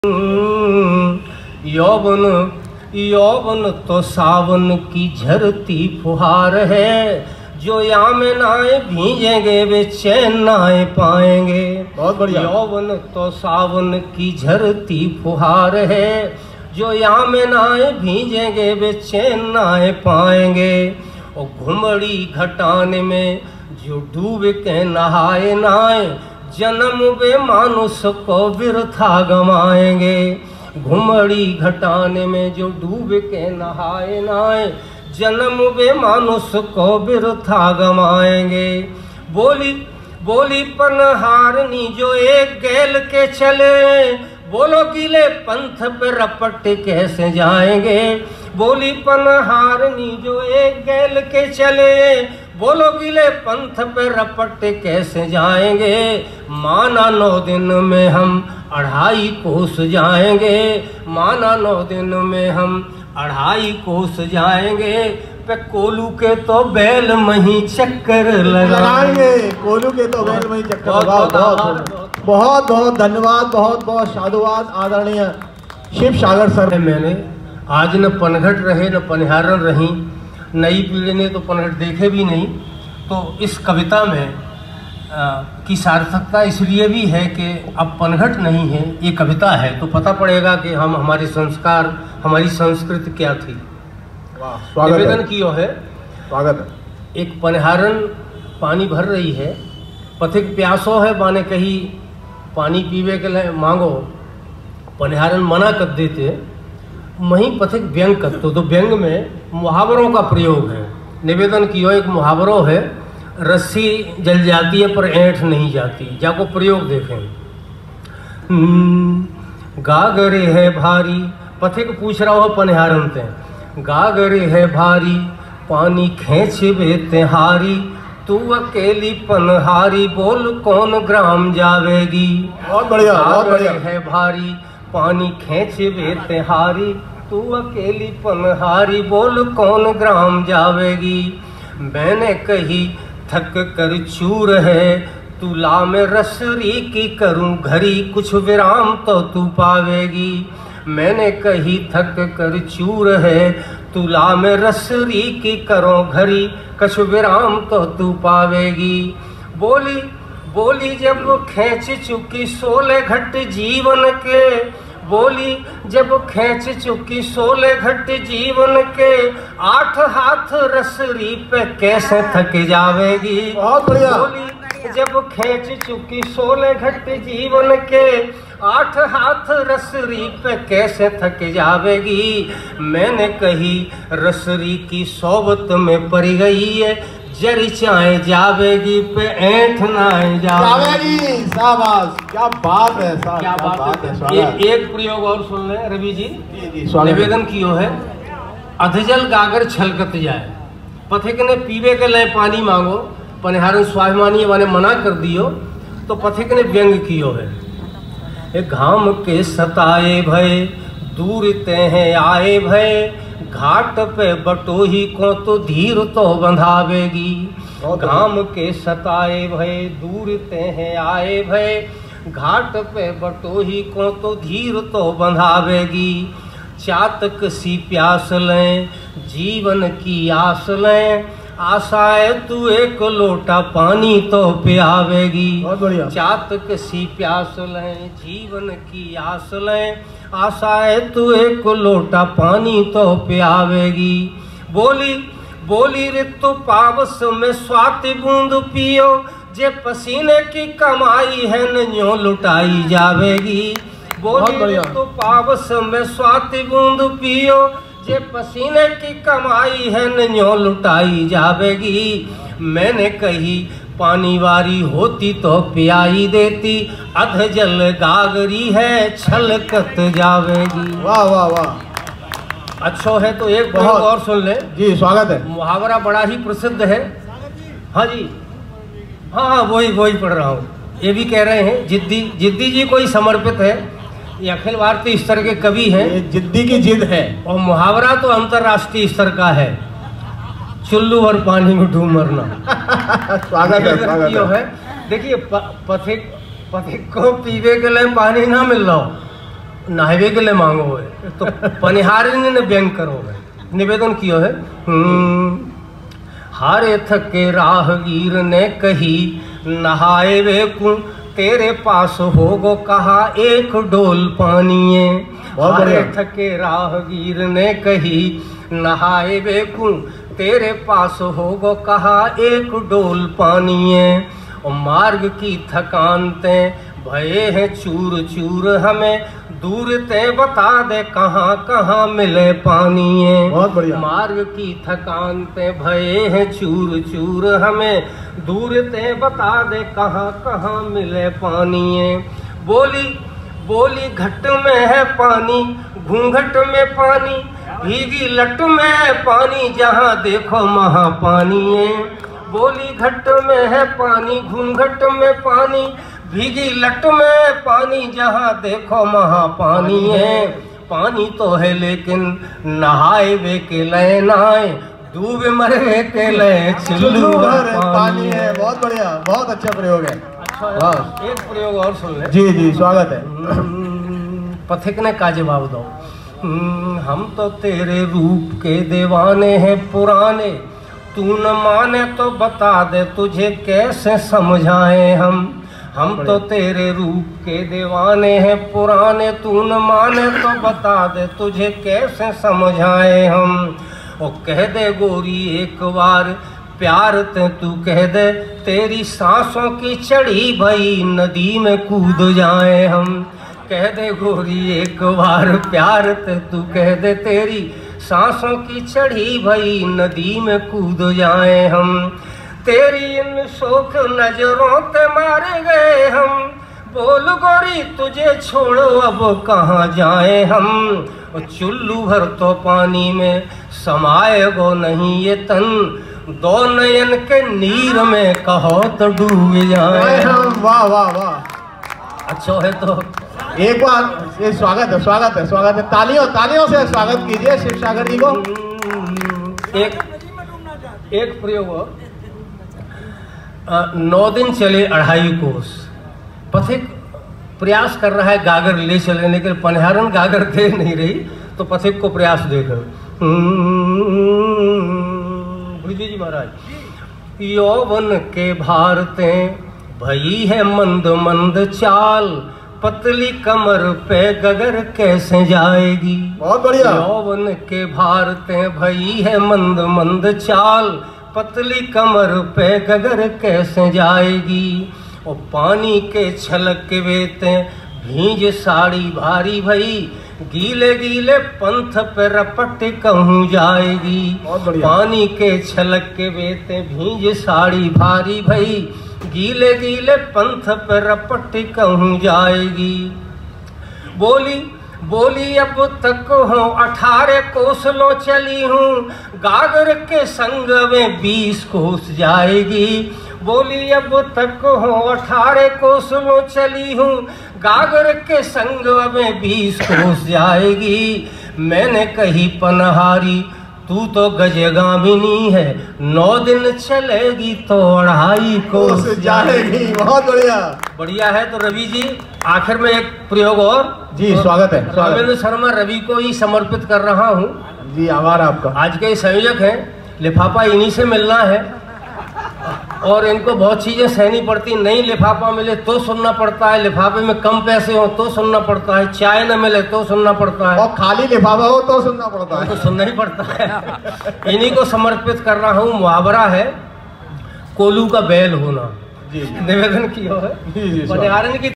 यौवन यौवन तो सावन की झरती फुहार है, जो याम नाए भीजेंगे वे चैन नाए पाएंगे। बहुत बढ़िया। यौवन तो सावन की झरती फुहार है, जो याम नाए भीजेंगे वे चैन नाए पाएंगे। और घुमड़ी घटान में जो डूब के नहाए नाए, जन्म वे मानुष को बिरथा गमाएंगे। घुमड़ी घटान में जो डूब के नहाए नाए, जन्म वे मानुष को बिरथा गमाएंगे। बोली बोली पनहारनी जो एक गैल के चले, बोलो गीले पंथ पे रपट कैसे जाएंगे। बोली पनहारनी जो एक गैल के चले, बोलो गीले पंथ पे रपट कैसे जाएंगे। माना 9 दिन में हम 2.5 कोस जाएंगे, माना 9 दिन में हम 2.5 कोस जाएंगे। पे कोलू के तो बैल मही चक्कर लगाएंगे, कोलू के तो बैल मही चक्कर लगाओ। बहुत बहुत धन्यवाद, बहुत बहुत साधुवाद आदरणीय शिव सागर सर। मैंने आज न पनघट रहे न पनिहारन रही, नई पीढ़ी ने तो पनघट देखे भी नहीं। तो इस कविता में की सार्थकता इसलिए भी है कि अब पनघट नहीं है, ये कविता है, तो पता पड़ेगा कि हम हमारे संस्कार हमारी संस्कृति क्या थी। निवेदन किया है, स्वागत है। एक पनिहारन पानी भर रही है, पथिक प्यासो है बाने कही पानी पीवे के लिए मांगो, पनिहारन मना कर देते वहीं पथिक व्यंग करते। तो व्यंग में मुहावरों का प्रयोग है। निवेदन किया एक मुहावरों है, रस्सी जल जाती है पर ऐंठ नहीं जाती, जाको प्रयोग देखें। गागरे है भारी, पथिक पूछ रहा हो पनिहारन ते, गागरे है भारी पानी खींच बेते हारी, तू अकेली पनहारी बोल कौन ग्राम जावेगी। बहुत बढ़िया, बहुत बढ़िया। है भारी पानी खींच बेते हारी, तू अकेली पनहारी बोल कौन ग्राम जावेगी। मैंने कही थक कर चूर है, तू ला में रसरी की करूं घरी, कुछ विराम तो तू पावेगी। मैंने कही थक कर चूर है, तू ला में रसरी की करो घरी, कुछ विराम तो तू पावेगी। बोली बोली जब खींच चुकी 16 घट जीवन के, बोली जब खींच चुकी 16 घट जीवन के, 8 हाथ रसरी पे कैसे थक जावेगी। बहुत बढ़िया। बोली जब खींच चुकी 16 घट जीवन के, 8 हाथ रसरी पे कैसे थक जावेगी। मैंने कही रसरी की सोबत में पड़ गई है, जरी चाहे जावेगी पे ऐंठ ना जावेगी। शाबाश, क्या बात है साहब, क्या बात है। एक प्रयोग और सुन ले रवि जी। निवेदन कियो है, अधजल गागर छलकत जाए, पथिक ने पीवे के लिए पानी मांगो, पनिहारन स्वाभिमानी माने मना कर दियो, तो पथिक ने व्यंग कियो है। घाम के सताए भय दूर ते हैं आए भय, घाट पे बटोही को तो धीर तो बंधावेगी। घाम के सताए भय दूर ते हैं आए भय, घाट पे बटोही को तो धीर तो बंधावेगी। चातक सी प्यास लें जीवन की आस लें, आशाए तू एक लोटा पानी तो पियावेगी। चातक सी प्यास लें जीवन की आस लें, आशाए तू एक लोटा पानी तो पियावेगी। बोली बोली ऋतु पावस में स्वाति बूंद पियो, जे पसीने की कमाई है नन्यों लुटाई जावेगी। बोली ऋतु पावस में स्वाति बूंद पियो, जे पसीने की कमाई है नन्यों लुटाई जावेगी। मैंने कही पानी वारी होती तो पियाई देती, अध जल गागरी है छलकत जावेगी। वाह वाह वाह, अच्छो है। तो एक बहुत और सुन ले जी। स्वागत है। मुहावरा बड़ा ही प्रसिद्ध है। हाँ जी, हाँ वही पढ़ रहा हूँ। ये भी कह रहे हैं जिद्दी जी कोई समर्पित है, ये अखिल भारतीय स्तर के कवि हैं, जिद्दी की जिद है। और मुहावरा तो अंतर्राष्ट्रीय स्तर का है, चुल्लू और पानी में डूब मरना। स्वागत है, स्वागत है। देखिए पथिक को पीवे के लिए पानी ना मिल रहा हो, नहावे के लिए मांगो है तो पनिहारिन ने व्यंग करो है, निवेदन कियो है। हारे थके राहगीर ने कही नहाए वे कु तेरे पास होगो कहा एक डोल पानी। हारे थके राहगीर ने कही नहाए वे कु तेरे पास होगो कहा एक डोल पानी। और मार्ग की थकान ते भये हैं चूर चूर हमें दूर ते बता दे कहाँ कहाँ मिले पानी। बहुत बढ़िया। मार्ग की थकान ते भये हैं चूर चूर हमें दूर ते बता दे कहाँ कहाँ मिले पानी। बोली बोली घट में है पानी घूंघट में पानी भीगी लट में है पानी जहाँ देखो महापानी। बोली घट में है पानी घूंघट में पानी भीगी लट में पानी जहाँ देखो महापानी। पानी तो है लेकिन नहाए वे के लय नाए डूबे मरे के लय चुल्लू भर पानी है। बहुत बढ़िया, बहुत अच्छा प्रयोग है। अच्छा, एक प्रयोग और सुन ले। जी जी स्वागत है। पथिक ने का जवाब दो। हम तो तेरे रूप के दीवाने हैं पुराने तू न माने तो बता दे तुझे कैसे समझाएं हम तो तेरे रूप के दीवाने हैं पुराने तू न माने तो बता दे तुझे कैसे समझाएं हम। और कह दे गोरी एक बार प्यार ते तू कह दे तेरी सांसों की चढ़ी भई नदी में कूद जाए हम। कह दे गोरी एक बार प्यार ते तू कह दे तेरी सांसों की चढ़ी भई नदी में कूद जाए हम। तेरी इन शोक नजरों ते मारे गए हम बोल गोरी तुझे छोड़ो अब कहाँ जाए हम। चुल्लू भर तो पानी में समाए गो नहीं ये तन दो नयन के नीर में कहो तो डूब जाए हम। वाह वाह वाह, अच्छा है तो एक बार ये स्वागत है स्वागत है स्वागत है। तालियों से स्वागत कीजिए शिव सागर जी को। एक प्रयोग 9 दिन चले 2.5 कोस। पथिक प्रयास कर रहा है गागर ले चलने, लेकिन पनिहारन गागर दे नहीं रही तो पथिक को प्रयास देकर जी महाराज। यौवन के भारते भई है मंद मंद चाल पतली कमर पे गगर कैसे जाएगी। बहुत बढ़िया। यौवन के भारते भई है मंद मंद चाल पतली कमर पे गगर कैसे जाएगी। और पानी के छलक के बेते भींज साड़ी भारी भई गीले गीले पंथ पे रपट कहूँ जाएगी। पानी के छलक के बेते भींज साड़ी भारी भई गीले गीले पंथ पे रपट कहूँ जाएगी। बोली बोली अब तक हूँ 18 कोस लो चली हूँ गागर के संग में 20 कोस जाएगी। बोली अब तक हूँ 18 कोस लो चली हूँ गागर के संग में 20 कोस जाएगी। मैंने कही पनहारी तू तो गजगामिनी है 9 दिन चलेगी तो 2.5 कोस जाएगी। बहुत बढ़िया बढ़िया है। तो रवि जी आखिर में एक प्रयोग और। जी स्वागत है। रामेंद्र शर्मा रवि को ही समर्पित कर रहा हूँ। जी आभार आपका। आज के संयोजक हैं, लिफाफा इन्हीं से मिलना है और इनको बहुत चीजें सहनी पड़ती। नहीं लिफाफा मिले तो सुनना पड़ता है, लिफाफे में कम पैसे हो तो सुनना पड़ता है, चाय न मिले तो सुनना पड़ता है, और खाली लिफाफा हो तो सुनना पड़ता है। तो सुनना ही पड़ता है। इन्हीं को समर्पित कर रहा हूँ। मुहावरा है कोलू का बैल होना। जी निवेदन किया है। जी पनिहारन की